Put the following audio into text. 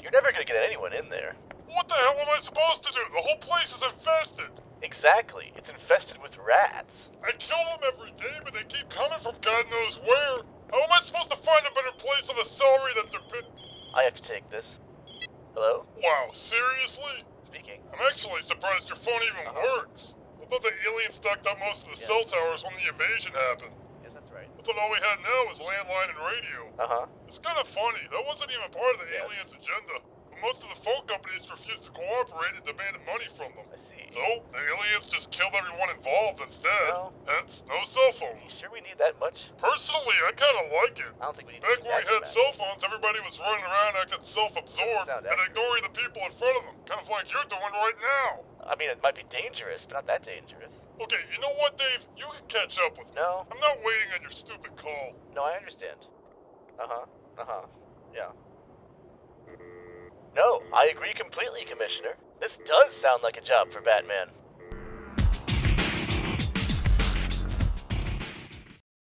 You're never gonna get anyone in there. What the hell am I supposed to do? The whole place is infested. Exactly. It's infested with rats. I kill them every day, but they keep coming from God knows where. How am I supposed to find a better place on the celery that they're fit? I have to take this. Hello? Wow, seriously? Speaking. I'm actually surprised your phone even works. I thought the aliens stocked up most of the cell towers when the invasion happened. Yes, that's right. I thought all we had now was landline and radio. It's kind of funny. That wasn't even part of the aliens' agenda. But most of the phone companies refused to cooperate and demanded money from them. I see. So, the aliens just killed everyone involved instead. No. Hence, no cell phones. Sure we need that much? Personally, I kind of like it. I don't think we need Back to when we had cell phones, everybody was running around acting self-absorbed and ignoring the people in front of them. Kind of like you're doing right now. I mean, it might be dangerous, but not that dangerous. Okay, you know what, Dave? You can catch up with me. No. I'm not waiting on your stupid call. No, I understand. Yeah. No, I agree completely, Commissioner. This does sound like a job for Batman.